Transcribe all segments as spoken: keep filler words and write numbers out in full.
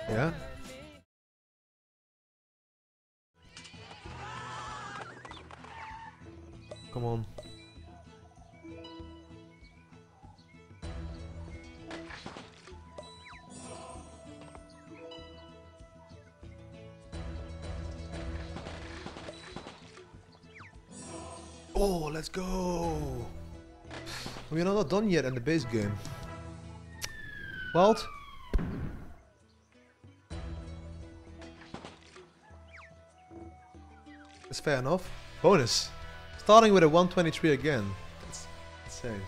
Yeah? Come on. Oh, let's go! We're not done yet in the base game. Walt? That's fair enough. Bonus! Starting with a one twenty-three again. That's insane.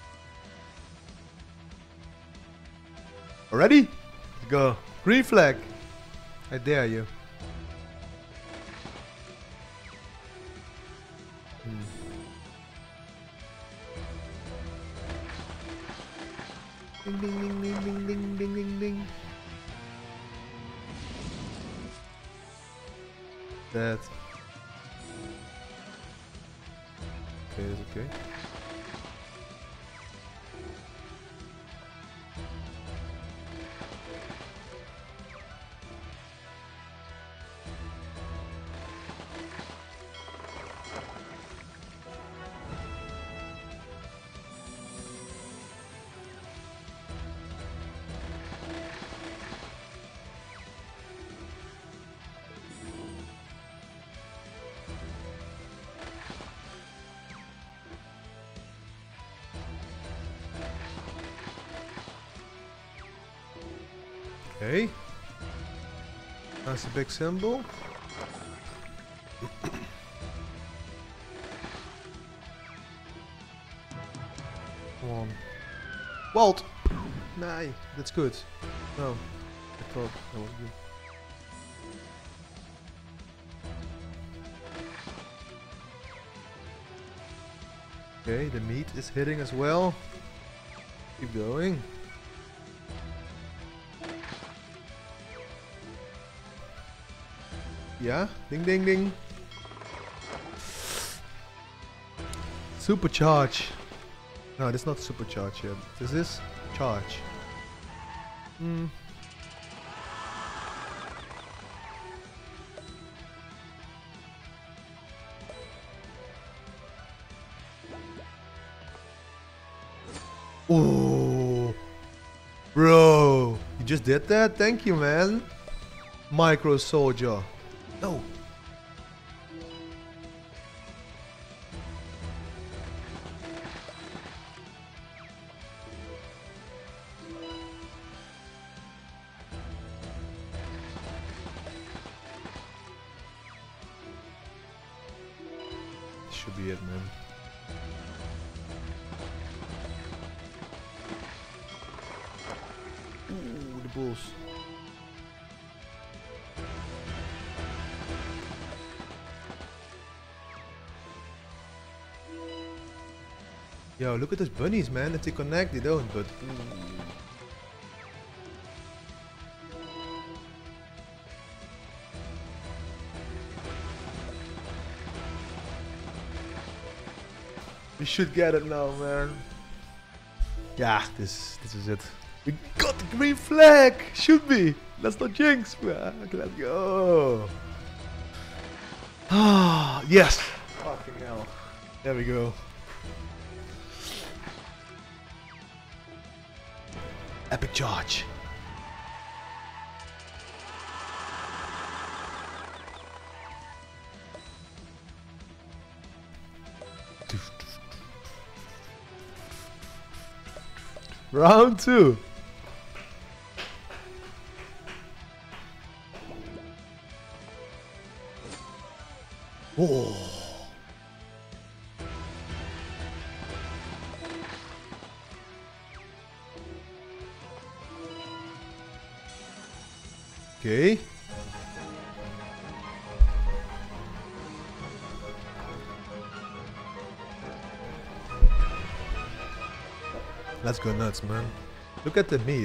Already? Go. Green flag! I dare you. Hmm. Ding ding ding ding ding ding ding ding ding. Dead. Okay, that's okay. Okay. That's a big symbol. Come on. Walt! Nah, that's good. No. I thought that was good. Okay, the meat is hitting as well. Keep going. Yeah, ding ding ding. Supercharge. No, this is not supercharge yet. This is charge. Hmm. Oh, bro, you just did that? Thank you, man. Micro soldier. No. This should be it, man. Ooh, the bulls. Yo, look at those bunnies, man. If they connect, they don't, but... Ooh. We should get it now, man. Yeah, this this is it. We got the green flag! Should be! Let's not jinx, man. Let's go! Ah, yes! Fucking hell. There we go. Epic charge. Round two. Oh. Okay. Let's go nuts, man. Look at the meat.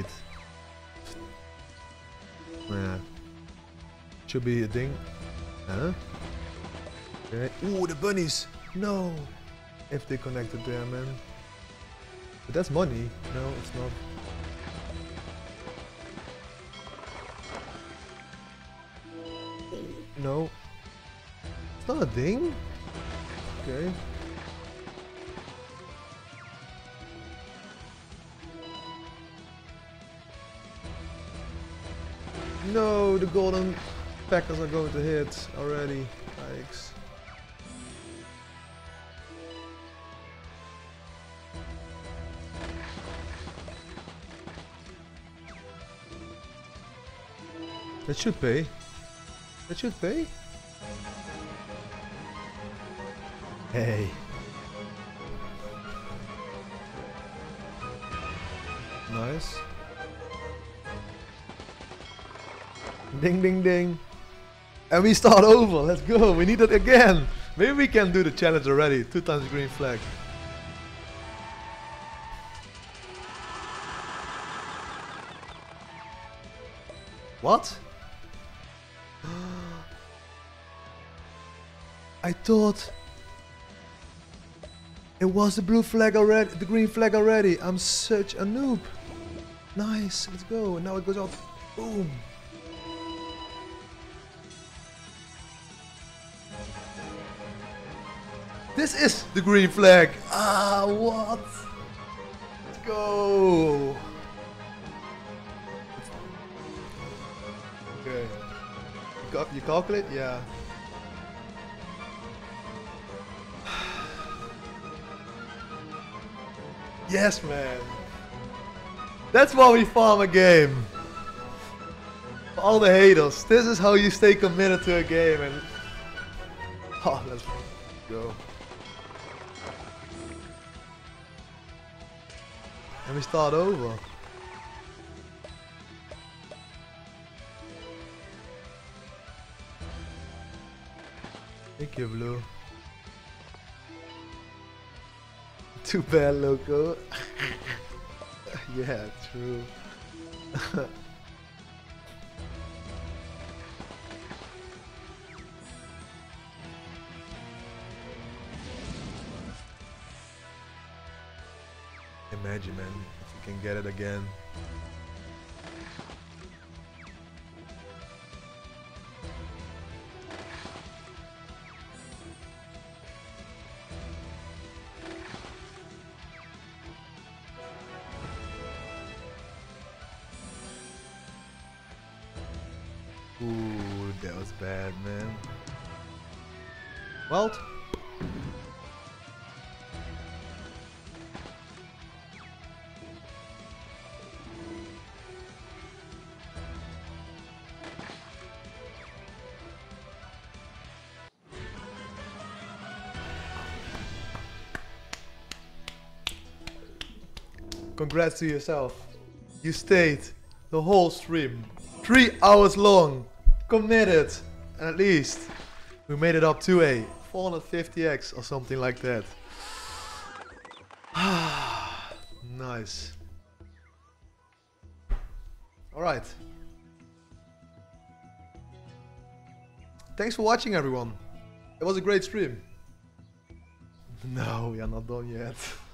Yeah. Should be a ding. Huh? Okay. Ooh, the bunnies! No! If they connected there, man. But that's money. No, it's not. no. It's not a ding? Okay. No, the golden packers are going to hit already. Yikes. That should pay. That should pay. Hey. Nice. Ding ding ding. And we start over. Let's go. We need it again. Maybe we can do the challenge already. Two times green flag. What? I thought it was the blue flag already, the green flag already. I'm such a noob. Nice, let's go. And now it goes off. Boom. This is the green flag. Ah, what? Let's go. Okay. You, cal you calculate? Yeah. Yes, man. That's why we farm a game. For all the haters, this is how you stay committed to a game. And oh, let's go. And we start over. Thank you, Blue. Too bad, Loco. Yeah, true. Imagine, man, if you can get it again. Ooh, that was bad, man. Well, congrats to yourself. You stayed the whole stream. Three hours long. Committed. And at least we made it up to a four hundred fifty X or something like that. Nice. Alright. Thanks for watching, everyone. It was a great stream. No, we are not done yet.